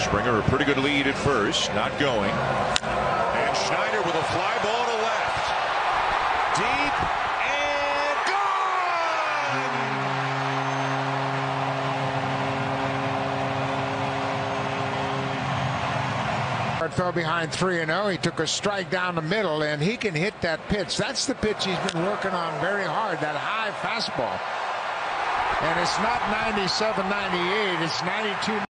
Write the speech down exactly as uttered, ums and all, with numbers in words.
Springer a pretty good lead at first, not going. And Schneider with a fly ball to left. Deep and gone! Fell behind three and oh. He took a strike down the middle, and he can hit that pitch. That's the pitch he's been working on very hard, that high fastball. And it's not ninety-seven ninety-eight, it's ninety-two.